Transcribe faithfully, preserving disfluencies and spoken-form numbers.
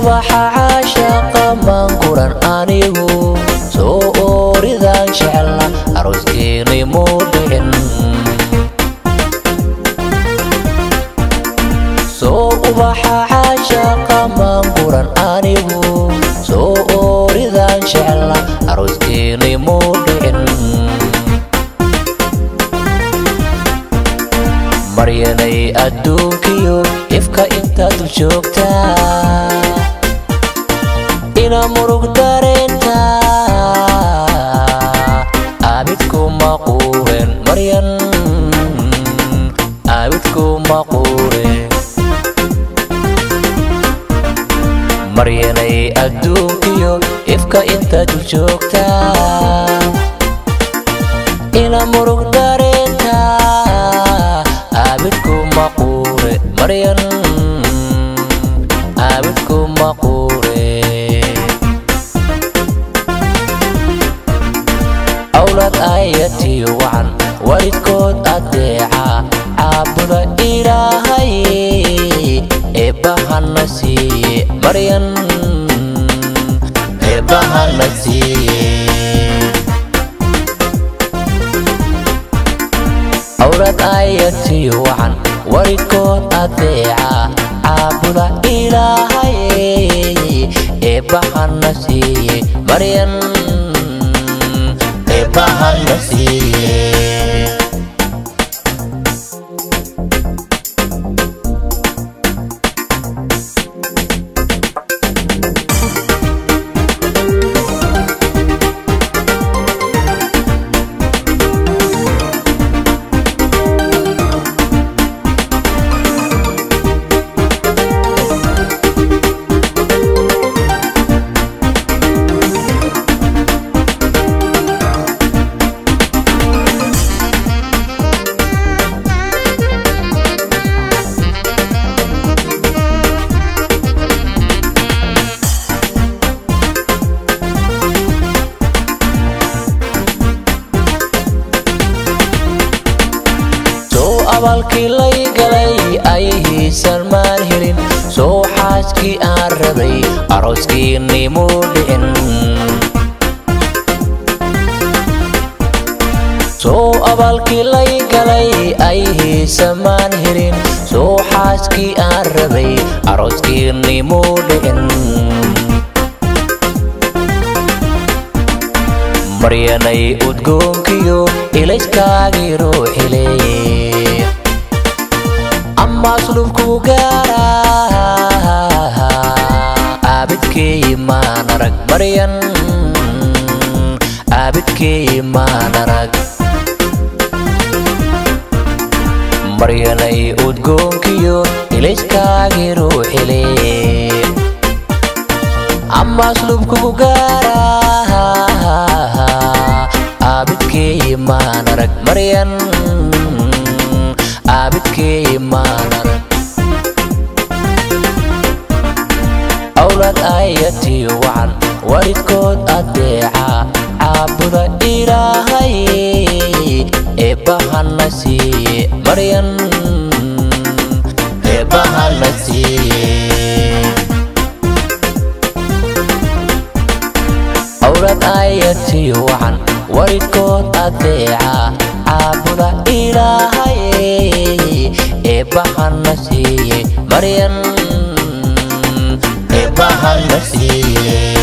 ubaxa caashaqa manguran anigu soo ooridan jecla arooskeenay muu dhicin soo ubaxa caashaqa manguran anigu soo ooridan jecla arooskeenay muu dhicin maryanay adduunkiyo ifka intaad u joogtaa ina murug dareenta abidku maquuren maryan abidku maquuren maryanay adduunkiyo ifka intaad u joogtaa ina murug dareenta abidku maquure maryan abidku maquure awlad ayati wacan walidkood adeeca caabuda ilaahay eebbahana siiye maryan eebbahana siiye awlad ayati wacan walidkood adeeca caabuda ilaahay eebbahana siiye maryan eebbahana siiye abalkii lay galay ayhiisan maan helin soo xaaskii aan rabay arooskeenay muu dhicin soo abalkii lay galay ayhiisan maan helin soo xaaskii aan rabay arooskeenay muu dhicin maryanay udgoonkiyo ilayskaagii ruuxileeye amma sulubku gaara abidkeeyi maan arag maryan abidkeeyi maan arag maryanay udgoonkiyo ilayskaagii ruuxileeye amma sulubku gaara abidkeeyi maan arag maryan abidkeeyi maan arag awlad ayati wacan walidkood adeeca caabuda ilaahay eebbahana siiye maryan eebbahana siiye awlad ayati wacan walidkood adeeca caabuda ilaahay eebbahana siiye maryan eebbahana siiye